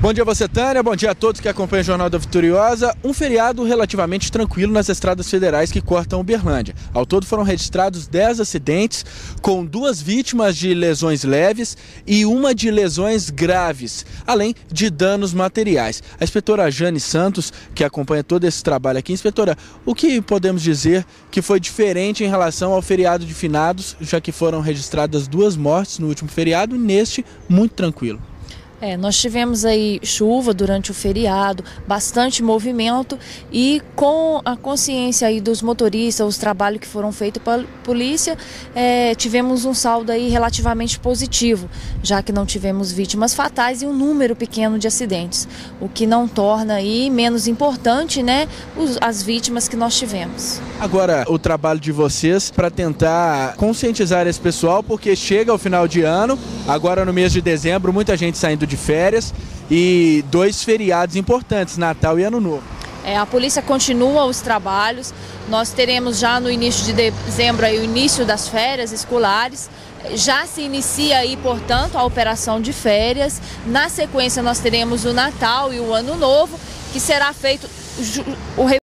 Bom dia a você, Tânia. Bom dia a todos que acompanham o Jornal da Vitoriosa. Um feriado relativamente tranquilo nas estradas federais que cortam Uberlândia. Ao todo foram registrados 10 acidentes, com 2 vítimas de lesões leves e uma de lesões graves, além de danos materiais. A inspetora Jane Santos, que acompanha todo esse trabalho aqui. Inspetora, o que podemos dizer que foi diferente em relação ao feriado de finados, já que foram registradas 2 mortes no último feriado e neste muito tranquilo? Nós tivemos aí chuva durante o feriado, bastante movimento e com a consciência aí dos motoristas, os trabalhos que foram feitos pela polícia, tivemos um saldo aí relativamente positivo, já que não tivemos vítimas fatais e um número pequeno de acidentes, o que não torna aí menos importante, né, as vítimas que nós tivemos. Agora, o trabalho de vocês para tentar conscientizar esse pessoal, porque chega o final de ano, agora no mês de dezembro, muita gente saindo de férias e 2 feriados importantes, Natal e Ano Novo. A polícia continua os trabalhos, nós teremos já no início de dezembro aí, o início das férias escolares, já se inicia aí, portanto, a operação de férias, na sequência nós teremos o Natal e o Ano Novo, que será feito o